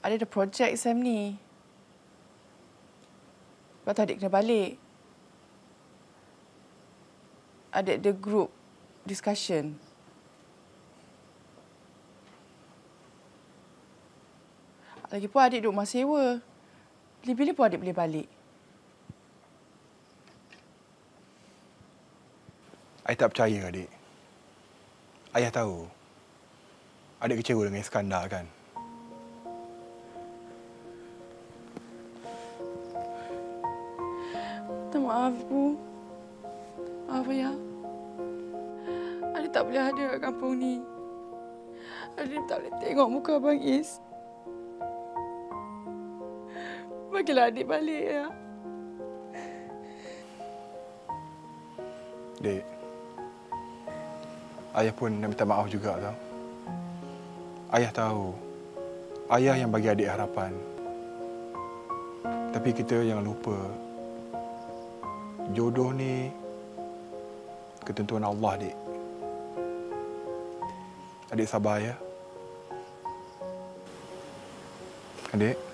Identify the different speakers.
Speaker 1: Adik ada projek exam ni. Lepas tu adik kena balik. Adik ada group discussion. Lagipun adik duduk rumah sewa. Bila-bila pun adik boleh balik.
Speaker 2: I tak percaya, adik. Ayah tahu. Adik kecewa dengan Iskandar, kan?
Speaker 1: Minta maaf, Bu. Maaf, Ayah. Adik tak boleh ada kat kampung ni. Adik tak boleh tengok muka Abang Is. Bagilah adik balik, ya.
Speaker 2: Dek, ayah pun nak minta maaf juga, tau. Ayah tahu, ayah yang bagi adik harapan. Tapi kita jangan lupa, jodoh ni ketentuan Allah, Dek. Adik sabar, ya. Adik.